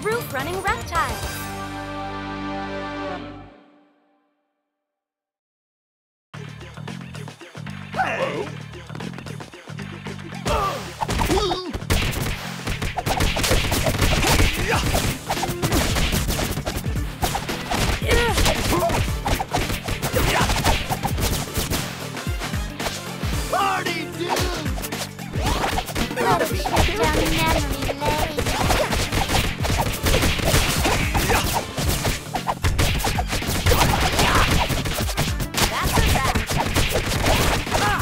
roof-running reptiles. Hey! Party, dude! Let's get down memory lane. That's a wrap.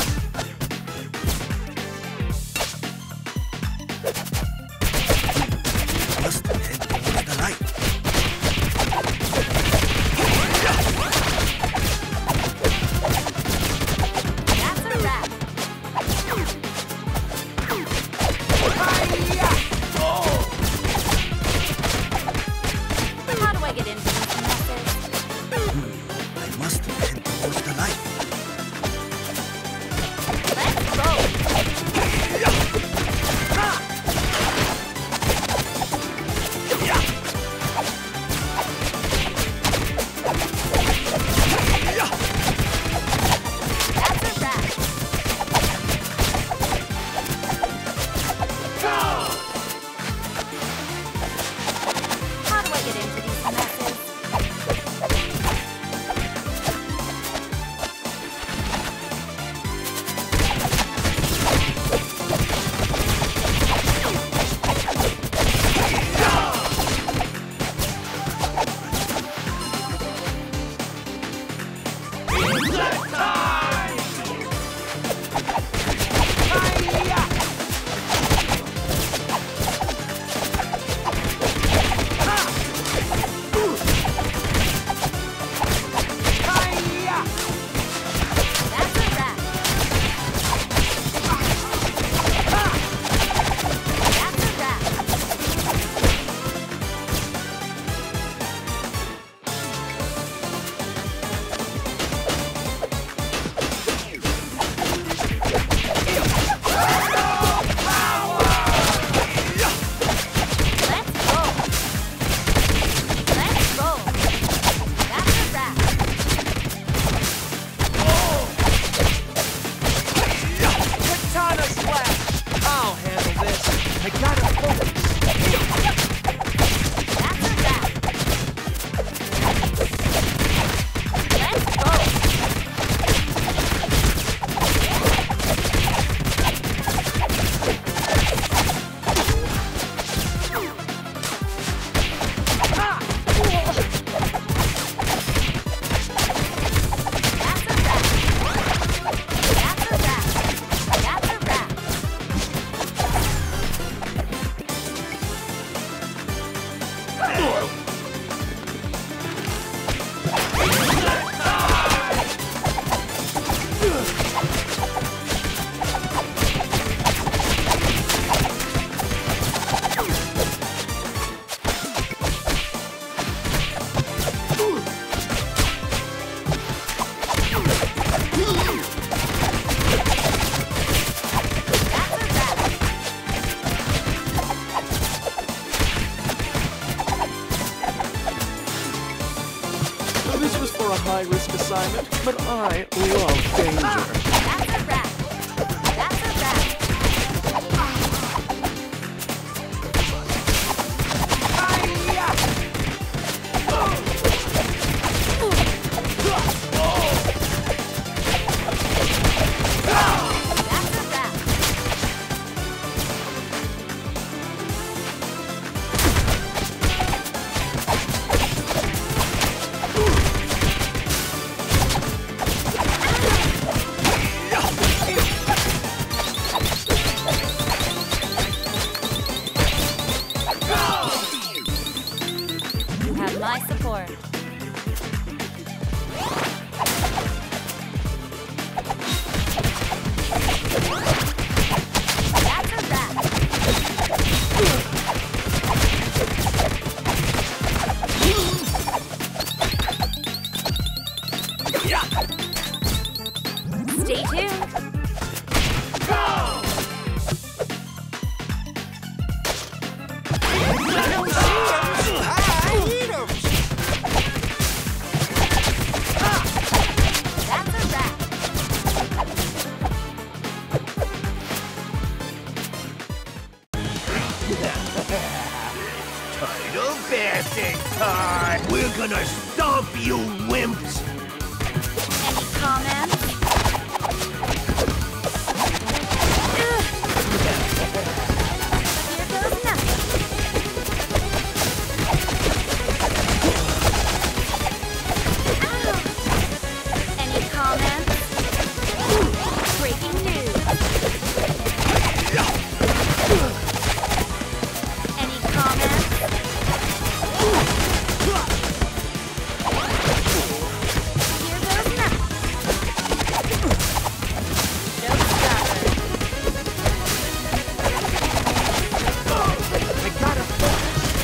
Must head towards the light. That's a wrap. How do I get into these messes? I must head towards the light. Let's go. That's a wrap. How do I get into these messes? That's a wrap. That's a wrap. Let's go. Let's roll. That's a wrap. Katana slash! I'll handle this. I gotta focus. That's a wrap. Let's go. That's a wrap. That's a wrap. That's a wrap. That's a wrap. This was for a high-risk assignment, but I love danger. That's a wrap. That's a wrap. That's a wrap. You have my support. That's a wrap. Stay tuned. No Title dancing time! We're gonna stomp you wimps! Any comments? Here goes nothing. Ow. Any comments? Breaking news. Any comments? Here goes nothing. Showstopper. I gotta focus!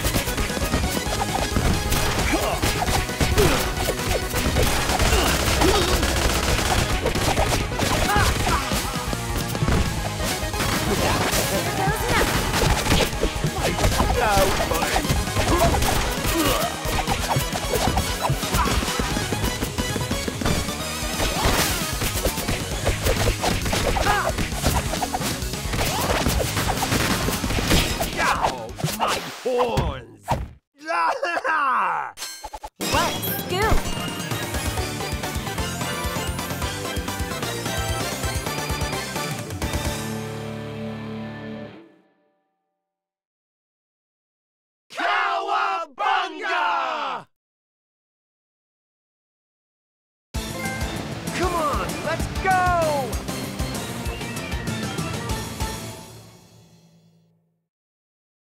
Here goes nothing. Now, buddy! Ow, my horns!